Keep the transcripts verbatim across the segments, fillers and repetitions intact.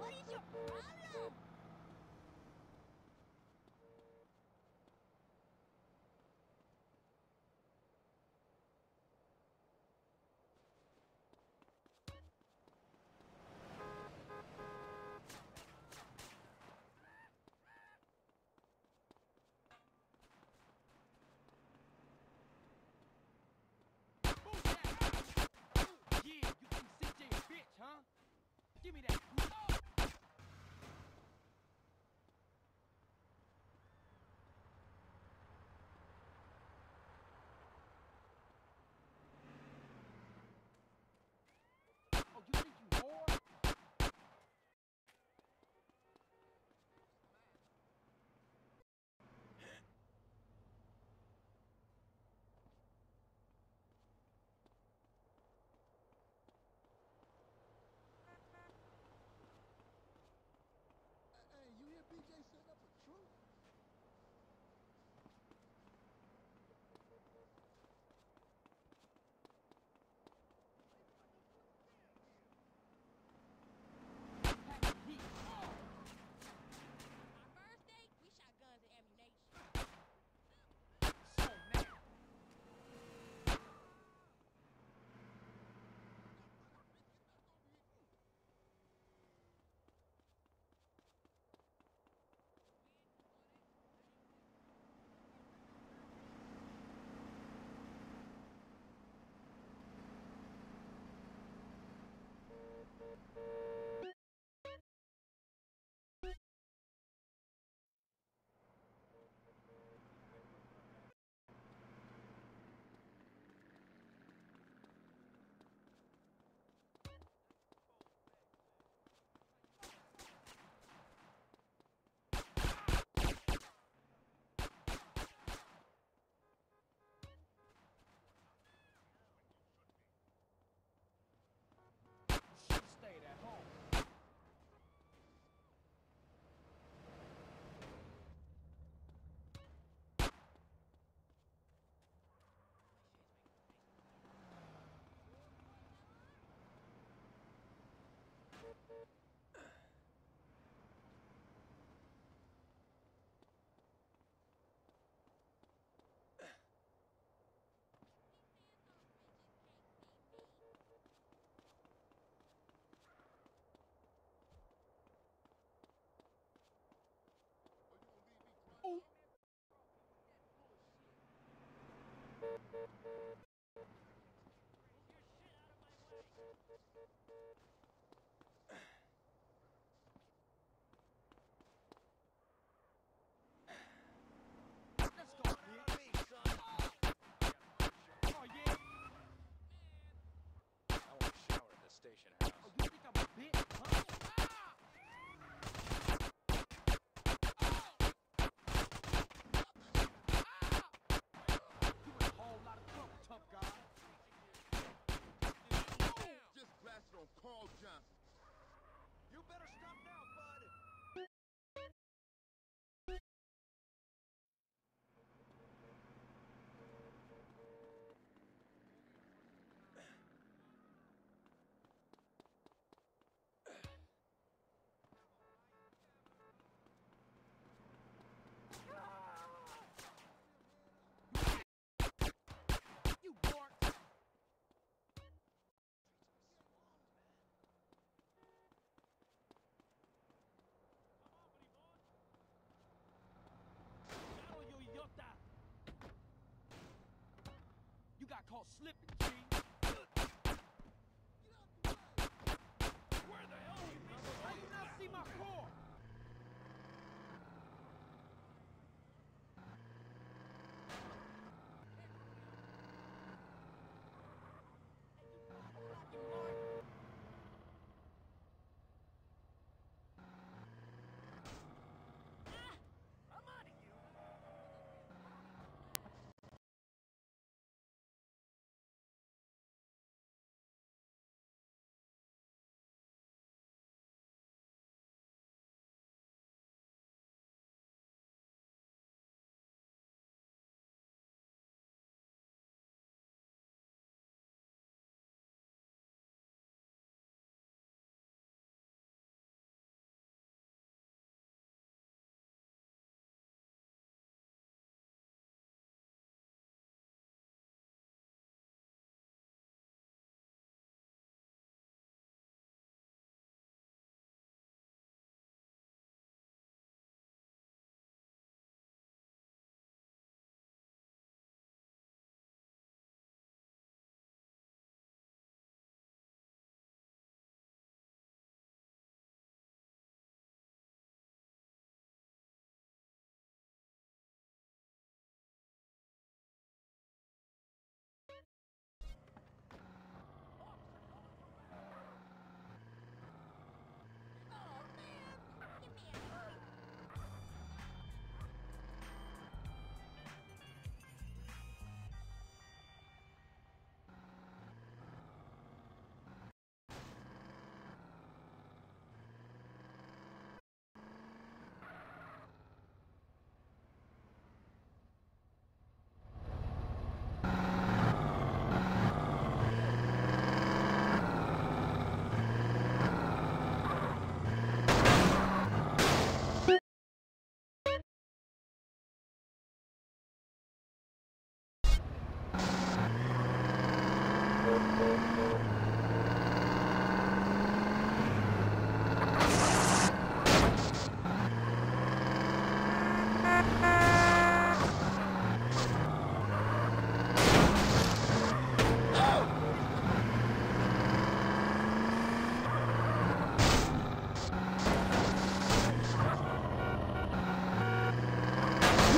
he's your problem? Yeah, you think C J a bitch, huh? Give me that. Oh! Oh, you think you whore? Hey, you hear B J setting up a truce? Heat. Oh! Our first date, we shot guns and ammunition. So mad. Should've stayed at home. Ooh. Let's go, bitch. Oh, yeah. I want to shower at the station house. Oh, you think I'm a bitch, huh? Ah! You in a whole lot of trouble, tough guy. Just blasted on Carl Johnson. You better stop now, bud. You dork. Claro, yo idiota. You got caught slipping, G. Where the hell are you, brother? How you not see my core? You mark.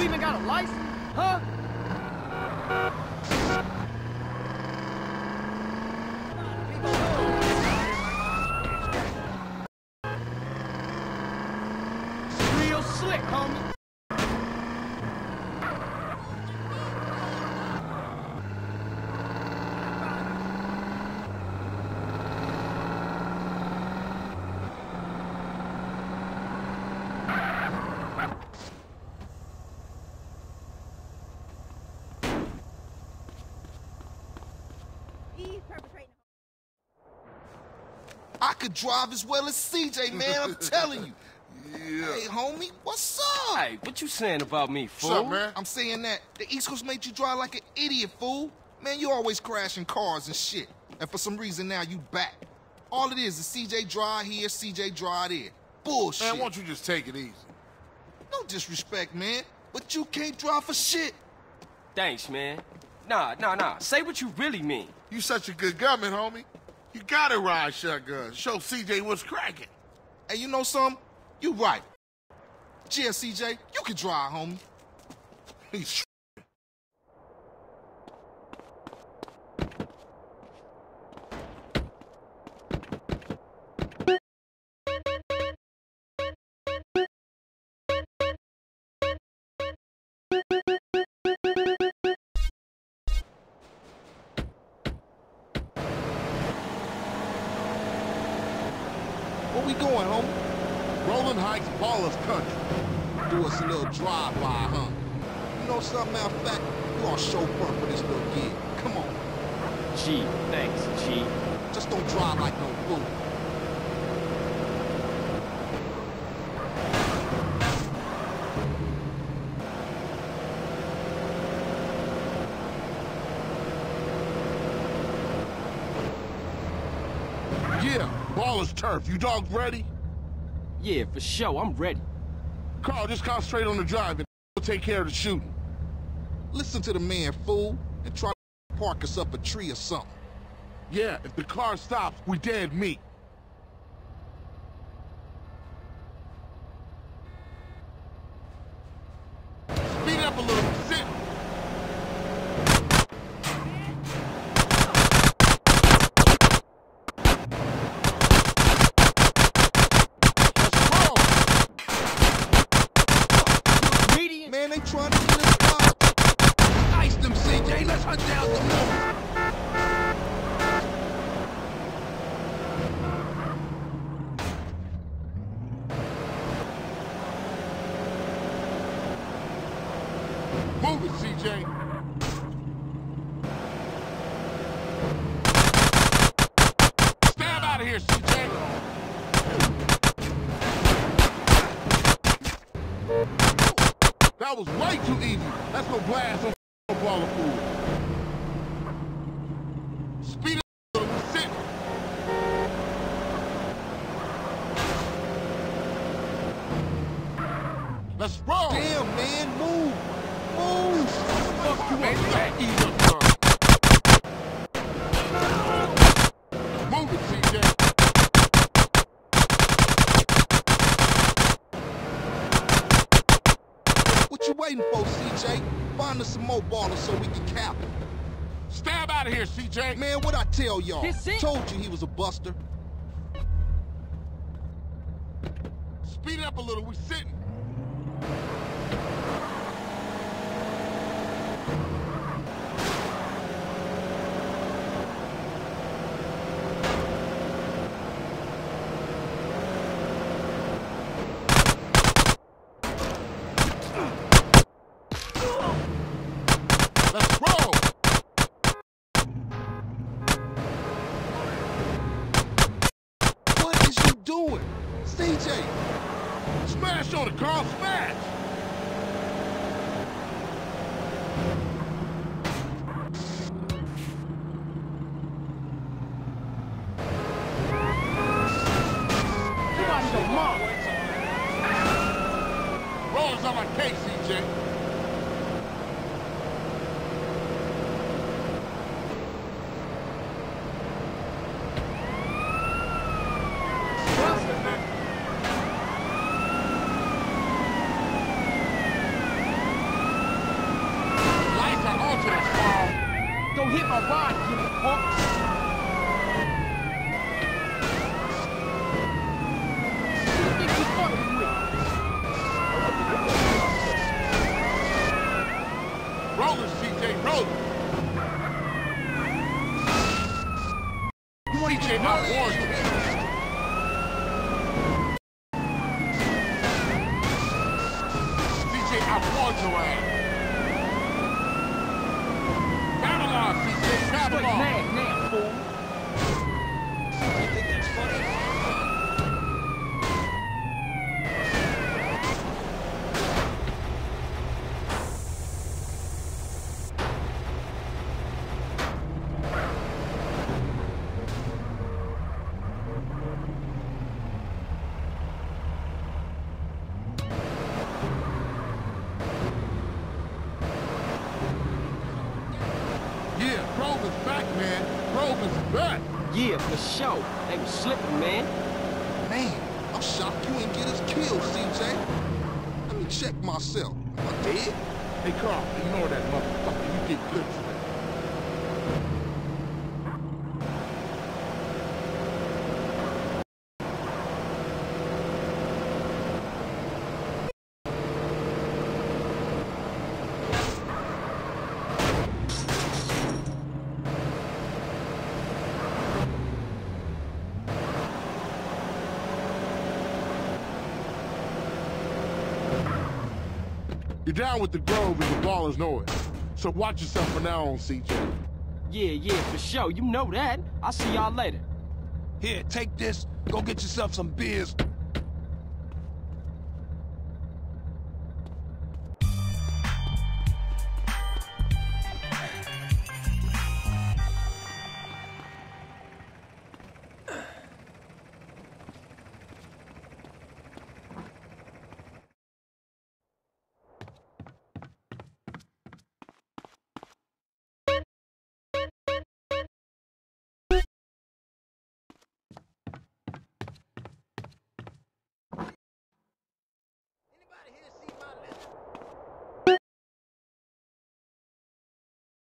You even got a license? Huh? Real slick, homie. He's perpetrating. I could drive as well as C J, man, I'm telling you. Yeah. Hey, homie, what's up? Hey, what you saying about me, fool? What's up, man? I'm saying that the East Coast made you drive like an idiot, fool. Man, you always crashing cars and shit. And for some reason now you back. All it is is C J drive here, C J drive there. Bullshit. Man, why don't you just take it easy? No disrespect, man, but you can't drive for shit. Thanks, man. Nah, nah, nah. Say what you really mean. You such a good gunman, homie. You gotta ride shotgun. Show C J what's cracking. Hey, you know something? You right. Yeah, C J, you can drive, homie. He's Where we going, homie? Rolling Heights Ballers Country. Do us a little drive-by, huh? You know something, matter of fact, you are chauffeur for this little gig. Come on, G, thanks, G. just don't drive like no fool. Yeah, Ballers Turf. You dogs ready? Yeah, for sure. I'm ready. Carl, just concentrate on the driving. We'll take care of the shooting. Listen to the man, fool, and try to park us up a tree or something. Yeah, if the car stops, we dead meat. Speed it up a little. Sit. Let's roll. Median? Man, they trying to get us by. Ice them, C J. Let's hunt down the more. Move it, C J. Stab out of here, C J. That was way too easy. Let's go blast on ball of food. Speed it up, we're sitting. Let's roll. Damn, man, move. Move. Fuck you up, fat ease up, bro. Move it, C J. What you waiting for, C J? Find us some more ballers so we can cap him. Stab out of here, C J. Man, what I tell y'all? This it? Told you he was a buster. Speed it up a little, we sitting. Let's roll. What is you doing? C J, Smash on it, Carl, smash. You out of your mom. Rolls on my case, C J. Buster. 'Cause my ride, you punk. Who you think you fucking with? Rolling, C J, rolling. C J, I warned you. C J, I warned your ass. Battle on, C J, battle Straight on. mad now, fool. You think that's funny? Yeah, Grover's back, man. Grover's back. Yeah, for sure. They was slipping, man. Man, I'm shocked you ain't get us killed, C J. Let me check myself. Am I dead? Hey, Carl, ignore that motherfucker. You get clips of that. You're down with the Grove and the ballers know it. So watch yourself from now on, C J. Yeah, yeah, for sure. You know that. I'll see y'all later. Here, take this. Go get yourself some beers.